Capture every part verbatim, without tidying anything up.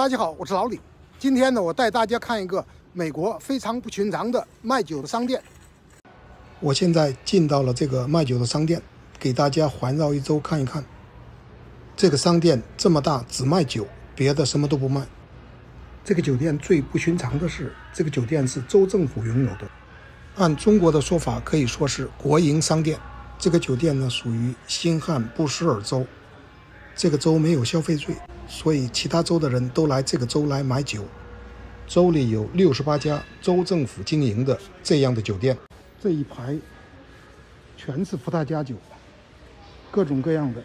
大家好，我是老李。今天呢，我带大家看一个美国非常不寻常的卖酒的商店。我现在进到了这个卖酒的商店，给大家环绕一周看一看。这个商店这么大，只卖酒，别的什么都不卖。这个酒店最不寻常的是，这个酒店是州政府拥有的，按中国的说法可以说是国营商店。这个酒店呢，属于新罕布什尔州，这个州没有消费税，所以其他州的人都来这个州来买酒。州里有六十八家州政府经营的这样的酒店，这一排全是伏特加酒，各种各样的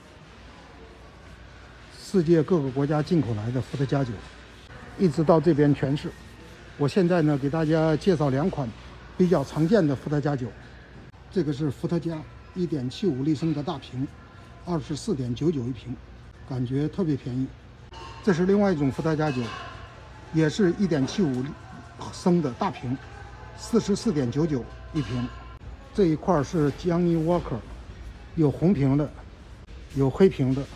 世界各个国家进口来的伏特加酒，一直到这边全是。我现在呢，给大家介绍两款比较常见的伏特加酒。这个是伏特加 一点七五 立升的大瓶，二十四点九九一瓶，感觉特别便宜。这是另外一种伏特加酒，也是 一点七五 升的大瓶，四十四点九九一瓶。这一块是 Johnny Walker， 有红瓶的，有黑瓶的。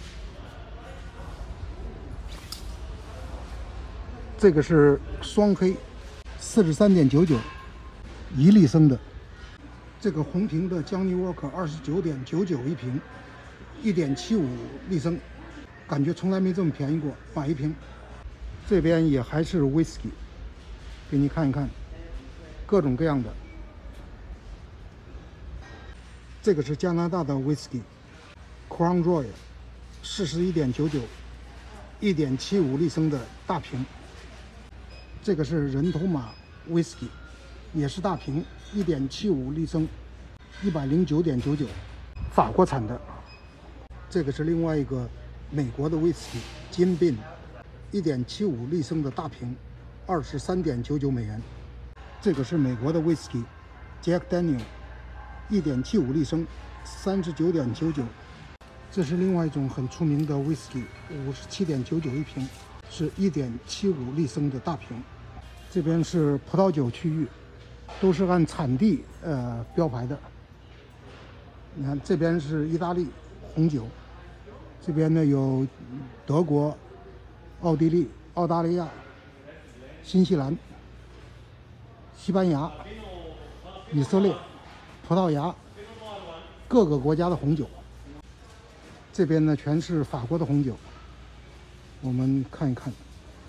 这个是双黑， 四十三点九九，一立升的。这个红瓶的 Johnny Walker 二十九点九九一瓶， 一点七五 立升，感觉从来没这么便宜过，买一瓶。这边也还是 whisky， 给你看一看，各种各样的。这个是加拿大的 whisky Crown Royal， 四十一点九九， 一点七五 立升的大瓶。这个是人头马 whisky， 也是大瓶， 一点七五 立升， 一百零九点九九， 法国产的。这个是另外一个美国的 whisky 金宾， 一点七五 立升的大瓶， 二十三点九九美元。这个是美国的 whisky Jack Daniel， 一点七五 立升， 三十九点九九。这是另外一种很出名的 whisky， 五十七点九九一瓶，是 一点七五 立升的大瓶。这边是葡萄酒区域，都是按产地呃标牌的。你看这边是意大利红酒，这边呢有德国、奥地利、澳大利亚、新西兰、西班牙、以色列、葡萄牙，各个国家的红酒。这边呢全是法国的红酒，我们看一看。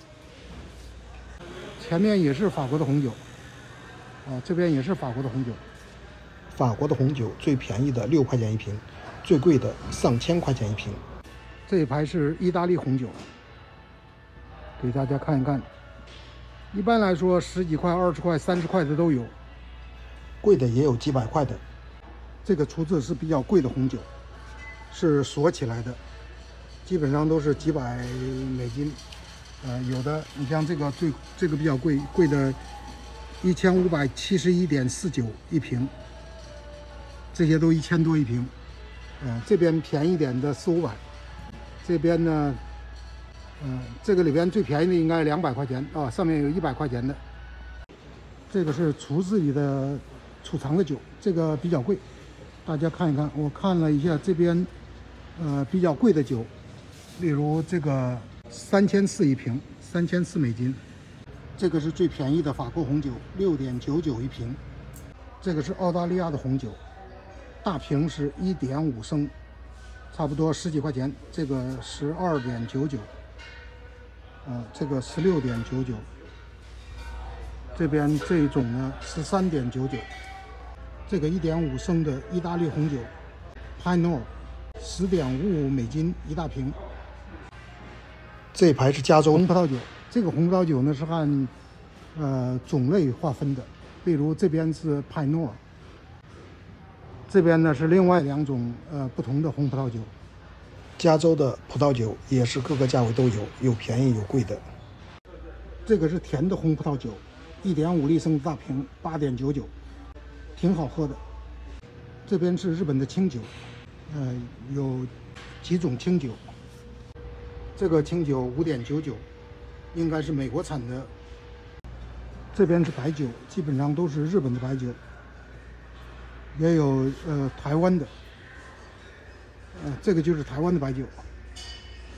前面也是法国的红酒，啊，这边也是法国的红酒。法国的红酒最便宜的六块钱一瓶，最贵的上千块钱一瓶。这一排是意大利红酒，给大家看一看。一般来说，十几块、二十块、三十块的都有，贵的也有几百块的。这个出自是比较贵的红酒，是锁起来的，基本上都是几百美金。呃，有的你像这个最这个比较贵，贵的一千五百七十一点四九一瓶，这些都一千多一瓶。呃，这边便宜点的四五百，这边呢，嗯、呃，这个里边最便宜的应该两百块钱啊，上面有一百块钱的。这个是橱子里的储藏的酒，这个比较贵，大家看一看。我看了一下这边，呃，比较贵的酒，例如这个。三千四一瓶，三千四美金。这个是最便宜的法国红酒，六点九九一瓶。这个是澳大利亚的红酒，大瓶是一点五升，差不多十几块钱。这个十二点九九，呃，这个十六点九九。这边这一种呢，十三点九九。这个一点五升的意大利红酒 ，Pinot， 十点五五美金一大瓶。这一排是加州红葡萄酒，这个红葡萄酒呢是按呃种类划分的，比如这边是派诺，这边呢是另外两种呃不同的红葡萄酒。加州的葡萄酒也是各个价位都有，有便宜有贵的。这个是甜的红葡萄酒， 一点五 立升大瓶， 八点九九，挺好喝的。这边是日本的清酒，呃有几种清酒。这个清酒 五点九九， 应该是美国产的。这边是白酒，基本上都是日本的白酒，也有呃台湾的，呃这个就是台湾的白酒。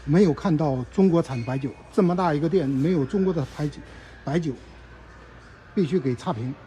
没有看到中国产白酒，这么大一个店没有中国的白酒，白酒必须给差评。